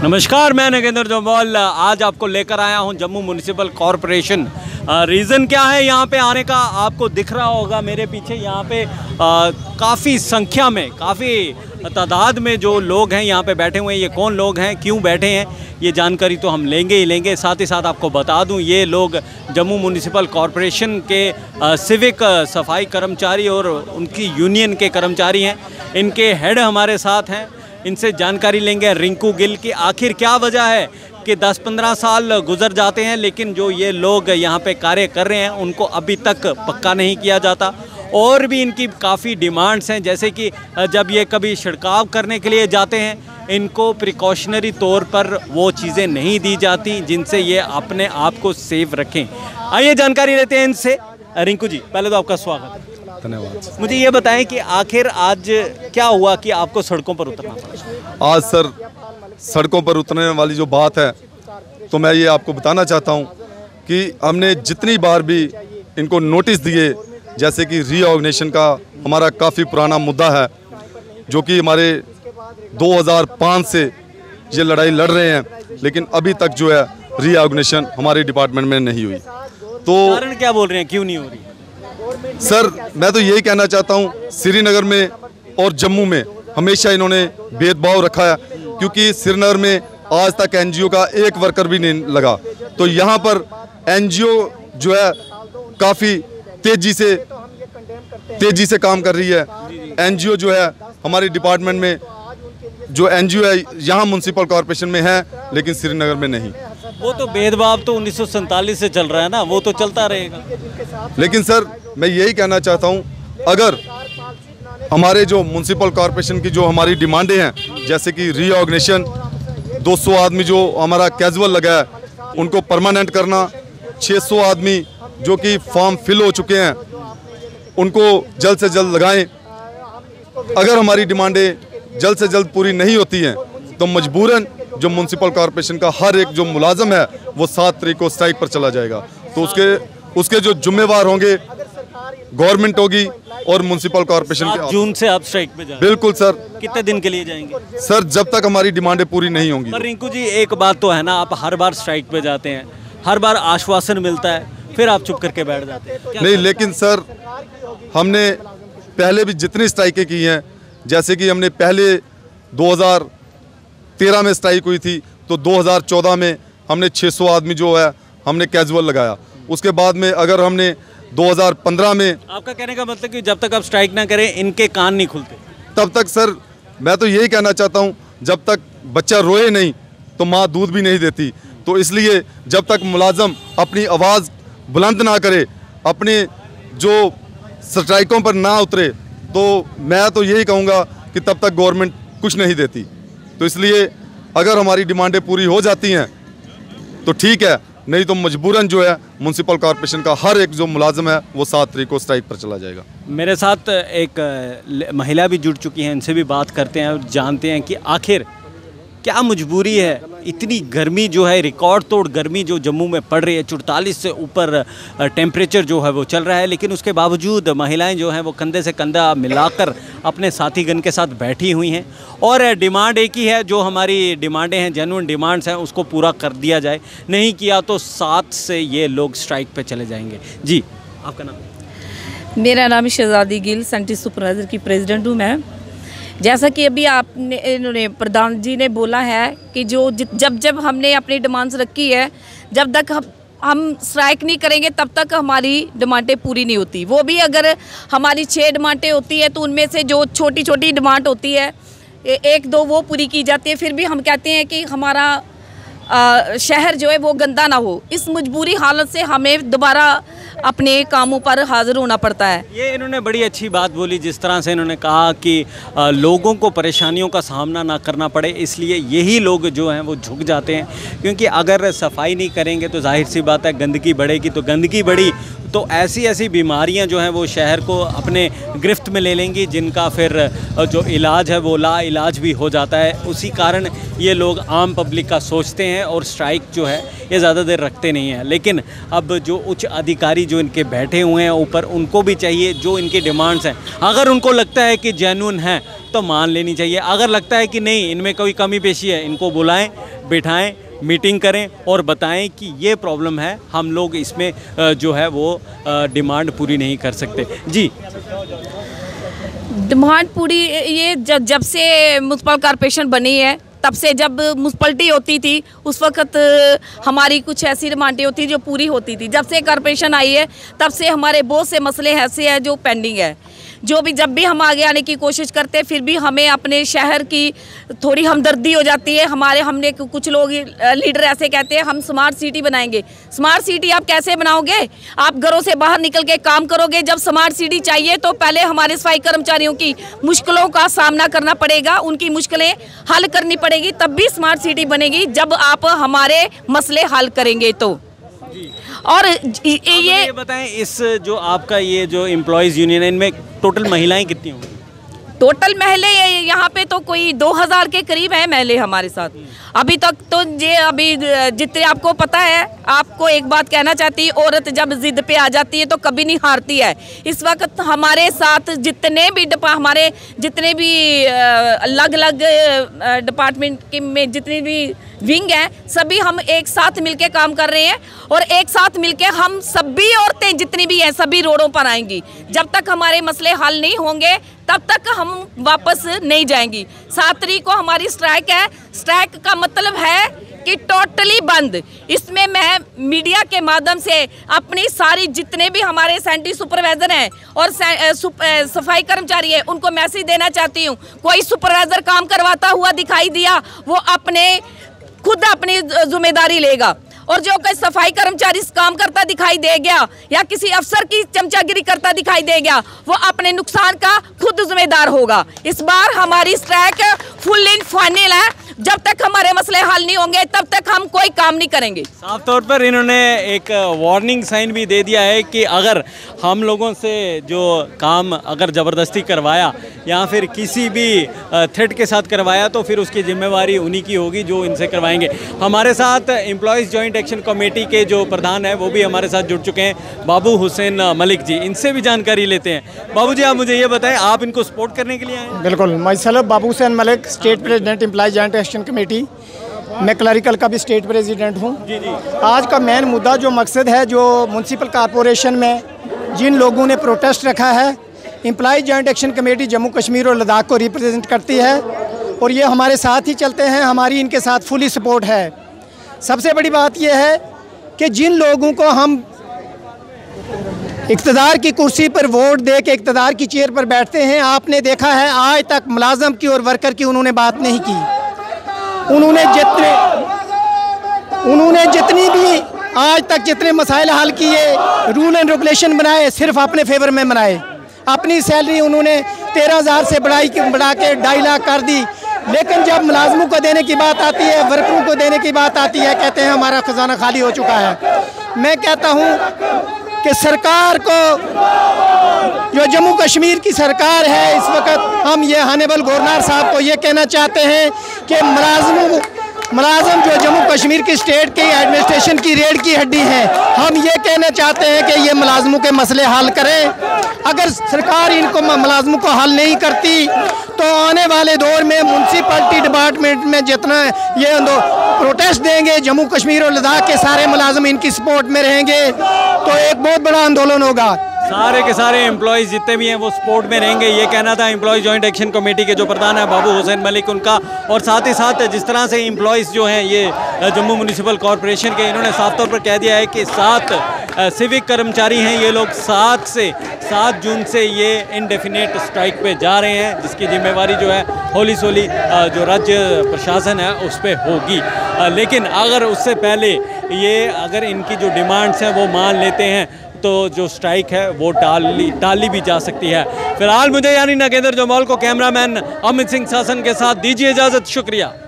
नमस्कार, मैं नगेंद्र जम्वाल आज आपको लेकर आया हूं जम्मू म्यूनिसिपल कॉरपोरेशन। रीज़न क्या है यहाँ पे आने का, आपको दिख रहा होगा मेरे पीछे। यहाँ पे काफ़ी संख्या में, काफ़ी तादाद में जो लोग हैं यहाँ पे बैठे हुए हैं। ये कौन लोग हैं, क्यों बैठे हैं, ये जानकारी तो हम लेंगे ही लेंगे। साथ ही साथ आपको बता दूं, ये लोग जम्मू म्यूनिसिपल कॉरपोरेशन के सिविक सफाई कर्मचारी और उनकी यूनियन के कर्मचारी हैं। इनके हेड हमारे साथ हैं, इनसे जानकारी लेंगे रिंकू गिल की आखिर क्या वजह है कि 10-15 साल गुजर जाते हैं लेकिन जो ये लोग यहाँ पे कार्य कर रहे हैं उनको अभी तक पक्का नहीं किया जाता। और भी इनकी काफ़ी डिमांड्स हैं, जैसे कि जब ये कभी छिड़काव करने के लिए जाते हैं इनको प्रिकॉशनरी तौर पर वो चीज़ें नहीं दी जाती जिनसे ये अपने आप को सेफ रखें। आइए जानकारी लेते हैं इनसे। रिंकू जी, पहले तो आपका स्वागत है। धन्यवाद। मुझे ये बताएं कि आखिर आज क्या हुआ कि आपको सड़कों पर उतरना पड़ा? आज सर सड़कों पर उतरने वाली जो बात है तो मैं ये आपको बताना चाहता हूँ कि हमने जितनी बार भी इनको नोटिस दिए, जैसे कि रीऑर्गेनाइजेशन का हमारा काफ़ी पुराना मुद्दा है जो कि हमारे 2005 से ये लड़ाई लड़ रहे हैं, लेकिन अभी तक जो है रीऑर्गेनाइजेशन हमारे डिपार्टमेंट में नहीं हुई। तो कारण क्या बोल रहे हैं, क्यों नहीं हो रही? सर मैं तो यही कहना चाहता हूँ, श्रीनगर में और जम्मू में हमेशा इन्होंने भेदभाव रखा है, क्योंकि श्रीनगर में आज तक एनजीओ का एक वर्कर भी नहीं लगा। तो यहाँ पर एनजीओ जो है काफ़ी तेजी से काम कर रही है। एनजीओ जो है हमारे डिपार्टमेंट में जो एनजीओ है यहाँ म्यूनिसिपल कॉरपोरेशन में है, लेकिन श्रीनगर में नहीं। वो तो भेदभाव तो 1947 से चल रहा है ना, वो तो चलता रहेगा। लेकिन सर मैं यही कहना चाहता हूँ, अगर हमारे जो म्यूनिसिपल कॉरपोरेशन की जो हमारी डिमांडें हैं, जैसे कि रीऑर्गेनाइजेशन, 200 आदमी जो हमारा कैजुअल लगा है उनको परमानेंट करना, 600 आदमी जो कि फॉर्म फिल हो चुके हैं उनको जल्द से जल्द लगाएं। अगर हमारी डिमांडें जल्द से जल्द पूरी नहीं होती हैं तो मजबूरन जो म्यूनिसिपल कॉरपोरेशन का हर एक जो मुलाजम है वो 7 तारीख को स्ट्राइक पर चला जाएगा। तो उसके जो जिम्मेवार होंगे गवर्नमेंट होगी और म्यूनिसिपल कॉरपोरेशन के। जून से आप स्ट्राइक पे जाएंगे? बिल्कुल सर। कितने दिन के लिए जाएंगे? सर जब तक हमारी डिमांडें पूरी नहीं होंगी। पर रिंकू जी एक बात तो है ना, आप हर बार स्ट्राइक पे जाते हैं, हर बार आश्वासन मिलता है, फिर आप चुप करके बैठ जाते हैं। नहीं, लेकिन सर हमने पहले भी जितनी स्ट्राइकें की हैं, जैसे कि हमने पहले 2013 में स्ट्राइक हुई थी, तो 2014 में हमने 600 आदमी जो है हमने कैजुअल लगाया। उसके बाद में अगर हमने 2015 में, आपका कहने का मतलब कि जब तक आप स्ट्राइक ना करें इनके कान नहीं खुलते? तब तक सर मैं तो यही कहना चाहता हूँ, जब तक बच्चा रोए नहीं तो माँ दूध भी नहीं देती। तो इसलिए जब तक मुलाजम अपनी आवाज़ बुलंद ना करे, अपने जो स्ट्राइकों पर ना उतरे, तो मैं तो यही कहूँगा कि तब तक गवर्नमेंट कुछ नहीं देती। तो इसलिए अगर हमारी डिमांडें पूरी हो जाती हैं तो ठीक है, नहीं तो मजबूरन जो है म्यूनिसिपल कॉरपोरेशन का हर एक जो मुलाजिम है वो 7 तारीख को स्ट्राइक पर चला जाएगा। मेरे साथ एक महिला भी जुड़ चुकी हैं, इनसे भी बात करते हैं और जानते हैं कि आखिर क्या मजबूरी है। इतनी गर्मी जो है, रिकॉर्ड तोड़ गर्मी जो जम्मू में पड़ रही है, 44 से ऊपर टेम्परेचर जो है वो चल रहा है, लेकिन उसके बावजूद महिलाएं जो हैं वो कंधे से कंधा मिलाकर अपने साथीगण के साथ बैठी हुई हैं। और डिमांड एक ही है, जो हमारी डिमांडें हैं, जेन्युइन डिमांड्स हैं, उसको पूरा कर दिया जाए। नहीं किया तो 7 से ये लोग स्ट्राइक पे चले जाएंगे। जी, आपका नाम? मेरा नाम शहजादी गिल, सेंट्रल सुपरवाइजर की प्रेसिडेंट हूँ मैं। जैसा कि अभी आपने इन्होंने प्रधान जी ने बोला है कि जब हमने अपनी डिमांड्स रखी है, जब तक हम स्ट्राइक नहीं करेंगे तब तक हमारी डिमांडें पूरी नहीं होती। वो भी अगर हमारी 6 डिमांडें होती है तो उनमें से जो छोटी छोटी डिमांड होती है 1-2 वो पूरी की जाती है। फिर भी हम कहते हैं कि हमारा शहर जो है वो गंदा ना हो। इस मजबूरी हालत से हमें दोबारा अपने कामों पर हाजिर होना पड़ता है। ये इन्होंने बड़ी अच्छी बात बोली, जिस तरह से इन्होंने कहा कि लोगों को परेशानियों का सामना ना करना पड़े, इसलिए यही लोग जो हैं वो झुक जाते हैं। क्योंकि अगर सफाई नहीं करेंगे तो जाहिर सी बात है गंदगी बढ़ेगी, तो गंदगी बढ़ी तो ऐसी ऐसी बीमारियां जो हैं वो शहर को अपने गिरफ्त में ले लेंगी, जिनका फिर जो इलाज है वो ला इलाज भी हो जाता है। उसी कारण ये लोग आम पब्लिक का सोचते हैं और स्ट्राइक जो है ये ज़्यादा देर रखते नहीं हैं। लेकिन अब जो उच्च अधिकारी जो इनके बैठे हुए हैं ऊपर, उनको भी चाहिए जो इनकी डिमांड्स हैं, अगर उनको लगता है कि जेन्युइन है तो मान लेनी चाहिए। अगर लगता है कि नहीं, इनमें कोई कमी पेशी है, इनको बुलाएं, बिठाएं, मीटिंग करें और बताएं कि ये प्रॉब्लम है, हम लोग इसमें जो है वो डिमांड पूरी नहीं कर सकते। जी, डिमांड पूरी ये जब से म्युनिसिपल कॉर्पोरेशन बनी है तब से, जब म्युनिसिपलिटी होती थी उस वक्त हमारी कुछ ऐसी डिमांडें होती जो पूरी होती थी। जब से कॉर्पोरेशन आई है तब से हमारे बहुत से मसले ऐसे हैं जो पेंडिंग है, जो भी जब भी हम आगे आने की कोशिश करते हैं फिर भी हमें अपने शहर की थोड़ी हमदर्दी हो जाती है। हमने कुछ लोग लीडर ऐसे कहते हैं हम स्मार्ट सिटी बनाएंगे। स्मार्ट सिटी आप कैसे बनाओगे? आप घरों से बाहर निकल के काम करोगे। जब स्मार्ट सिटी चाहिए तो पहले हमारे सफाई कर्मचारियों की मुश्किलों का सामना करना पड़ेगा, उनकी मुश्किलें हल करनी पड़ेगी, तब भी स्मार्ट सिटी बनेगी जब आप हमारे मसले हल करेंगे तो। और ये बताएं, इस जो आपका ये जो एम्प्लॉयज़ यूनियन है, इनमें टोटल महिलाएं कितनी होंगी? टोटल महिला यहाँ पे तो कोई 2000 के करीब है महिला हमारे साथ अभी तक। तो ये अभी जितने आपको पता है, आपको एक बात कहना चाहती, औरत जब जिद पे आ जाती है तो कभी नहीं हारती है। इस वक्त हमारे साथ जितने भी अलग अलग डिपार्टमेंट में जितने भी विंग हैं, सभी हम एक साथ मिलके काम कर रहे हैं और एक साथ मिलके हम सभी औरतें जितनी भी हैं सभी रोडों पर आएंगी। जब तक हमारे मसले हल नहीं होंगे तब तक हम वापस नहीं जाएंगी। 7 तारीख को हमारी स्ट्राइक है। स्ट्राइक का मतलब है कि टोटली बंद। इसमें मैं मीडिया के माध्यम से अपनी सारी जितने भी हमारे सैनिटरी सुपरवाइजर हैं और सफाई कर्मचारी हैं उनको मैसेज देना चाहती हूँ, कोई सुपरवाइजर काम करवाता हुआ दिखाई दिया वो खुद अपनी जिम्मेदारी लेगा, और जो कोई सफाई कर्मचारी काम करता दिखाई दे गया या किसी अफसर की चमचागिरी करता दिखाई दे गया वो अपने नुकसान का खुद जिम्मेदार होगा। इस बार हमारी स्ट्राइक फुल इन फाइनल है। जब तक हमारे मसले हल नहीं होंगे तब तक हम कोई काम नहीं करेंगे। साफ तौर पर इन्होंने एक वार्निंग साइन भी दे दिया है कि अगर हम लोगों से जो काम अगर ज़बरदस्ती करवाया या फिर किसी भी थ्रेट के साथ करवाया तो फिर उसकी जिम्मेवारी उन्हीं की होगी जो इनसे करवाएंगे। हमारे साथ एम्प्लॉयज़ जॉइंट एक्शन कमेटी के जो प्रधान हैं वो भी हमारे साथ जुड़ चुके हैं, बाबू हुसैन मलिक जी। इनसे भी जानकारी लेते हैं। बाबू जी, आप मुझे ये बताएं, आप इनको सपोर्ट करने के लिए आए हैं? बिल्कुल, myself Babu Hussain Malik, state president employees joint action committee. मैं क्लरिकल का भी स्टेट प्रेसिडेंट हूँ। आज का मेन मुद्दा जो मकसद है, जो म्यूनसिपल कॉरपोरेशन में जिन लोगों ने प्रोटेस्ट रखा है, employees joint action committee Jammu Kashmir और लद्दाख को रिप्रेजेंट करती है और ये हमारे साथ ही चलते हैं। हमारी इनके साथ फुली सपोर्ट है। सबसे बड़ी बात यह है कि जिन लोगों को हम इक़्तिदार की कुर्सी पर वोट दे के इक़्तिदार की चेयर पर बैठते हैं, आपने देखा है आज तक मुलाजम की और वर्कर की उन्होंने बात नहीं की। उन्होंने जितनी भी आज तक जितने मसाइल हल किए, रूल एंड रेगुलेशन बनाए, सिर्फ अपने फेवर में बनाए। अपनी सैलरी उन्होंने 13,000 से बढ़ा के 2.5 लाख कर दी। लेकिन जब मुलाजमों को देने की बात आती है, वर्करों को देने की बात आती है, कहते हैं हमारा खजाना खाली हो चुका है। मैं कहता हूँ कि सरकार को, जो जम्मू कश्मीर की सरकार है इस वक्त, हम ये हानेबल गवर्नर साहब को ये कहना चाहते हैं कि मुलाजम जो जम्मू कश्मीर की स्टेट की एडमिनिस्ट्रेशन की रीढ़ की हड्डी है, हम ये कहना चाहते हैं कि ये मुलाजमों के मसले हल करें। अगर सरकार इनको मुलाजमों को हल नहीं करती तो आने वाले दौर में म्यूनसिपलिटी डिपार्टमेंट में जितना ये प्रोटेस्ट देंगे, जम्मू कश्मीर और लद्दाख के सारे मुलाजम इनकी सपोर्ट में रहेंगे तो एक बहुत बड़ा आंदोलन होगा। सारे के सारे एम्प्लॉयज़ जितने भी हैं वो सपोर्ट में रहेंगे, ये कहना था एम्प्लॉयज़ जॉइंट एक्शन कमेटी के जो प्रधान है बाबू हुसैन मलिक उनका। और साथ ही साथ जिस तरह से एम्प्लॉयज़ जो हैं ये जम्मू म्यूनसिपल कॉरपोरेशन के, इन्होंने साफ तौर पर कह दिया है कि 7 सिविक कर्मचारी हैं ये लोग 7 जून से ये इंडेफिनेट स्ट्राइक पे जा रहे हैं, जिसकी जिम्मेवारी जो है होली सोली जो राज्य प्रशासन है उस पर होगी। लेकिन अगर उससे पहले ये अगर इनकी जो डिमांड्स हैं वो मान लेते हैं तो जो स्ट्राइक है वो टाली भी जा सकती है। फिलहाल मुझे यानी नागेंद्र जमवाल को कैमरामैन अमित सिंह शासन के साथ दीजिए इजाज़त। शुक्रिया।